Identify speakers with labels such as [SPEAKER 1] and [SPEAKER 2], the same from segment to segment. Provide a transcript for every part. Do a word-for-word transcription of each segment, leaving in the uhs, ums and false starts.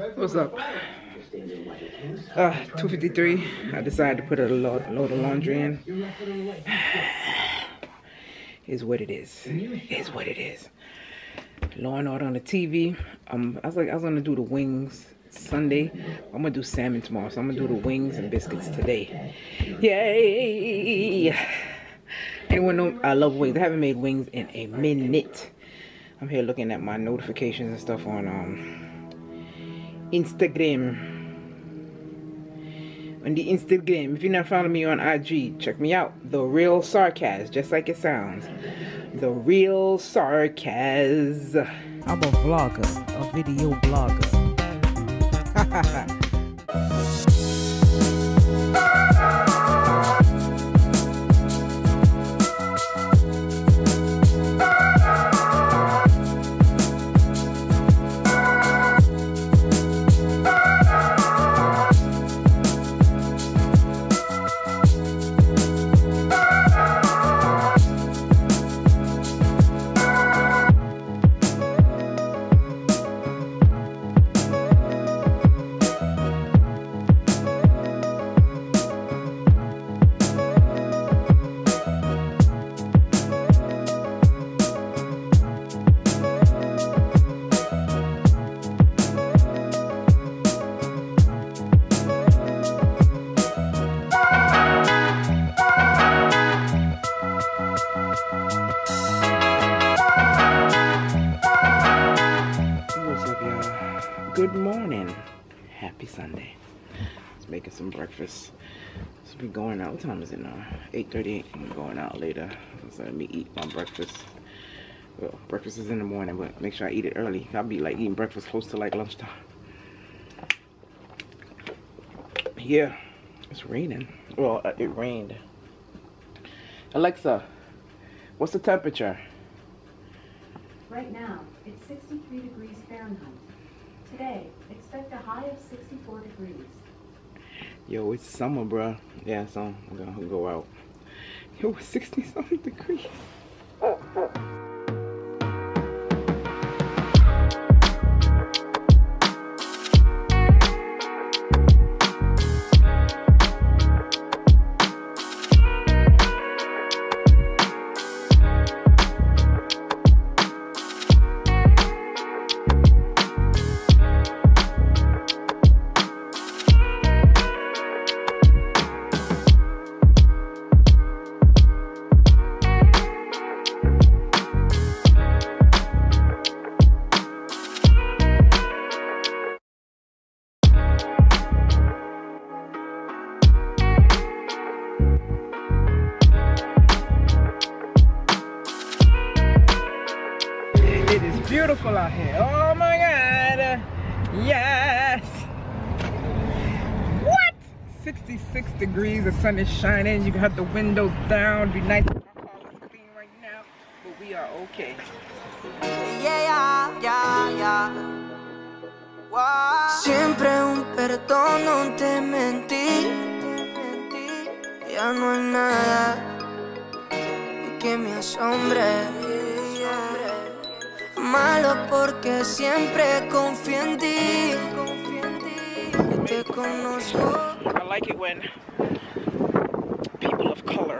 [SPEAKER 1] What's up? Uh, two fifty-three. I decided to put a load, load of laundry in. Is what it is. Is what it is. Law and Order on the T V. Um, I was like, I was gonna do the wings Sunday. I'm gonna do salmon tomorrow, so I'm gonna do the wings and biscuits today. Yay! Anyone know I love wings? I haven't made wings in a minute. I'm here looking at my notifications and stuff on um Instagram. On the Instagram. If you're not following me on I G, check me out. The Real Sarkaz, just like it sounds. The Real Sarkaz.
[SPEAKER 2] I'm a vlogger, a video blogger.
[SPEAKER 1] Good morning. Happy Sunday. Just making some breakfast. Just be going out. What time is it now? eight thirty-eight. I'm going out later. So let me eat my breakfast. Well, breakfast is in the morning, but make sure I eat it early. I'll be like eating breakfast close to like lunchtime. Yeah, it's raining. Well, uh, it rained. Alexa, what's the temperature?
[SPEAKER 3] Right now, it's sixty-three degrees Fahrenheit. Today, expect a high of sixty-four degrees.
[SPEAKER 1] Yo, it's summer, bruh. Yeah, so I'm gonna go out. Yo, it's sixty something degrees. Oh, oh. It is beautiful out here. Oh my God. Yes. What? sixty-six degrees. The sun is shining. You can have the windows down. Be nice. My car is clean right now, but we are okay.
[SPEAKER 4] Yeah, yeah, yeah, yeah. Wow. Siempre un perdón, no te mentí. Ya no hay nada que me asombre. Malo porque siempre confío en ti. Te conozco.
[SPEAKER 1] I like it when people of color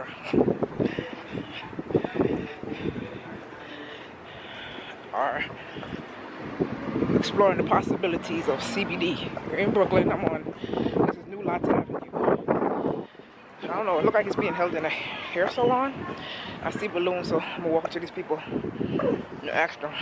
[SPEAKER 1] are exploring the possibilities of C B D. We're in Brooklyn. I'm on. This is New Lots Avenue. I don't know. It looks like it's being held in a hair salon. I see balloons, so I'm gonna walk up to these people and ask them.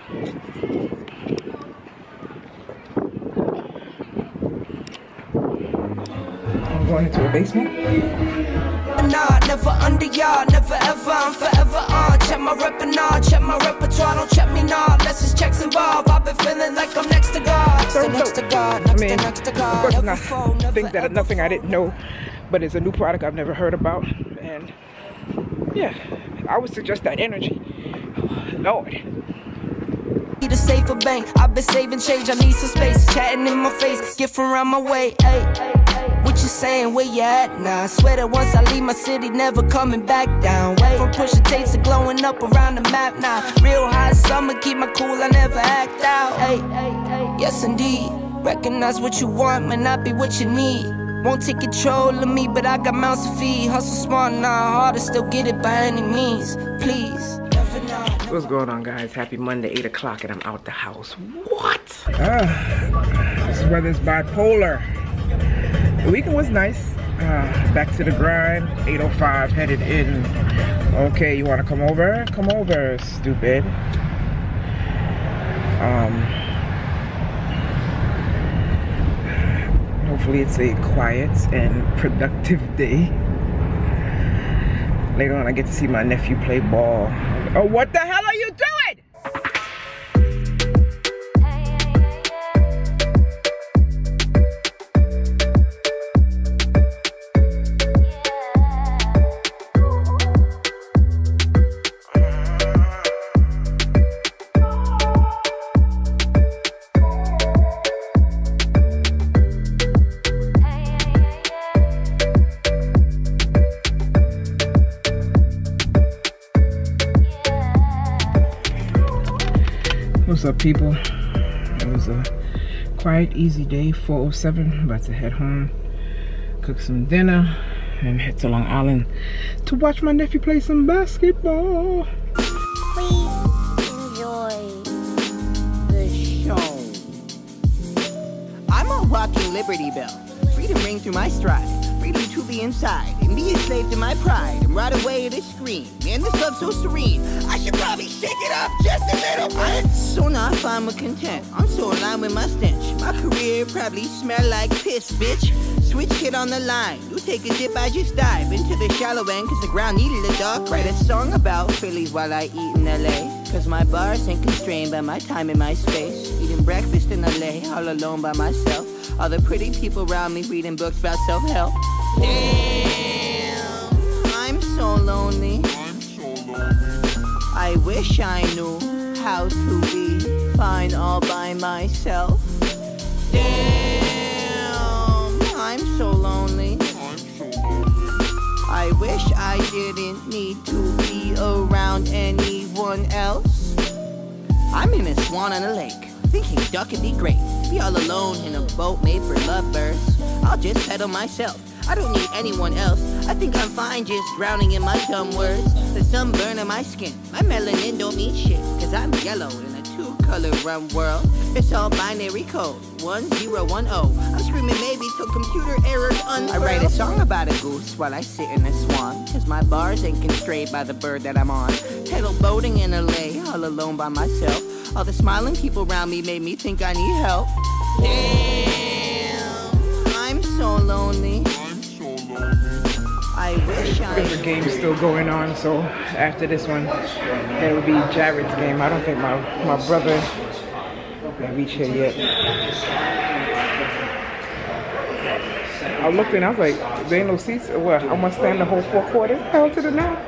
[SPEAKER 1] I'm going into a basement.
[SPEAKER 4] Nah, never under y'all, never ever, I'm forever on. Check my repertoire, check my repertoire, don't check me now. Let's just checks involved. I've been feeling like I'm next to God. Next to, next to God, next
[SPEAKER 1] I mean,
[SPEAKER 4] to, next to God.
[SPEAKER 1] Of course,
[SPEAKER 4] Never fall, never
[SPEAKER 1] think that nothing I didn't know, but it's a new product I've never heard about, and yeah, I would suggest that energy. Lord.
[SPEAKER 4] Need a safer bank. I've been saving change. I need some space. Chatting in my face. Get from around my way. Hey, what you saying? Where you at now? I swear that once I leave my city, never coming back down. Wait, from pushing tapes to glowing up around the map now. Real hot summer, keep my cool. I never act out. Hey, yes indeed. Recognize what you want might not be what you need. Won't take control of me, but I got mouths to feed. Hustle smart, not hard to still get it by any means. Please.
[SPEAKER 1] What's going on, guys? Happy Monday, eight o'clock, and I'm out the house. What?
[SPEAKER 5] Ah, this weather's bipolar. The weekend was nice. Uh, back to the grind. eight oh five headed in. Okay, you want to come over? Come over, stupid. Um, hopefully it's a quiet and productive day. Later on, I get to see my nephew play ball. Oh, what the hell are you doing? What's up, people? It was a quiet, easy day. Four oh seven, about to head home, cook some dinner, and head to Long Island to watch my nephew play some basketball.
[SPEAKER 6] Please enjoy the show.
[SPEAKER 7] I'm a walking Liberty Bell. Freedom ring through my stride. Freedom to be inside and be a slave to my pride and ride away to the screen. Man, this love's so serene. I should probably shake it up just a little bit. I'm so not fine with content. I'm so aligned with my stench. My career probably smell like piss, bitch. Switch hit on the line. You take a dip, I just dive into the shallow end cause the ground needed a dark. Write a song about Phillies while I eat in L A. Cause my bars ain't constrained by my time and my space. Eating breakfast in L A, all alone by myself. All the pretty people around me reading books about self-help. Damn, I'm so lonely. I'm so lonely. I wish I knew how to be fine all by myself. Damn, I'm so lonely. I'm so lonely. I wish I didn't need to be around anyone else. I'm in a swan on a lake, thinking duck would be great. Be all alone in a boat made for lovebirds. I'll just pedal myself. I don't need anyone else. I think I'm fine just drowning in my dumb words. The sunburn on my skin, my melanin don't mean shit. Cause I'm yellow in a two-color run world. It's all binary code, one zero one oh. I'm screaming maybe till computer errors unfurl. I write a song about a goose while I sit in a swan. Cause my bars ain't constrained by the bird that I'm on. Pedal boating in L A, all alone by myself. All the smiling people around me made me think I need help. Damn, I'm so lonely. I'm so lonely. I wish I
[SPEAKER 5] There's a game still going on, so after this one, there will be Jared's game. I don't think my, my brother will reach here yet. I looked and I was like, there ain't no seats or what? I must stand the whole four quarters? Hell to the now.